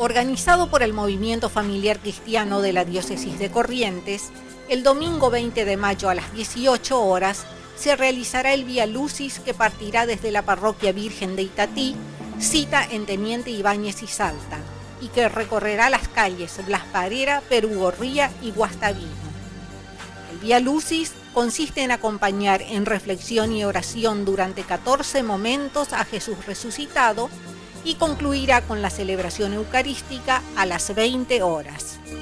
Organizado por el Movimiento Familiar Cristiano de la Diócesis de Corrientes, el domingo 20 de mayo a las 18 horas se realizará el Vía Lucis que partirá desde la Parroquia Virgen de Itatí, cita en Teniente Ibáñez y Salta, y que recorrerá las calles Blas Parera, Perugorría y Guastavino. El Vía Lucis consiste en acompañar en reflexión y oración durante 14 momentos a Jesús resucitado y concluirá con la celebración eucarística a las 20 horas.